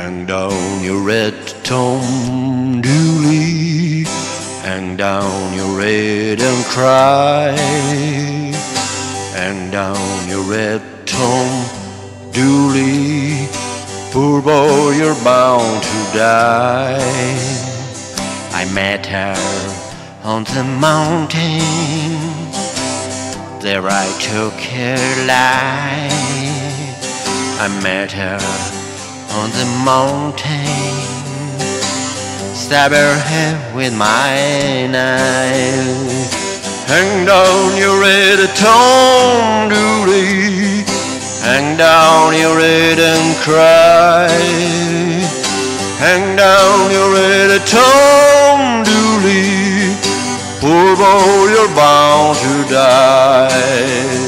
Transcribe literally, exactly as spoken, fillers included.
Hang down your red Tom Dooley, hang down your red and cry. Hang down your red Tom Dooley, poor boy, you're bound to die. I met her on the mountain, there I took her life. I met her on the mountain, stab her head with my knife. Hang down your red Tom Dooley, hang down your head and cry. Hang down your red Tom Dooley, poor boy, you're bound to die.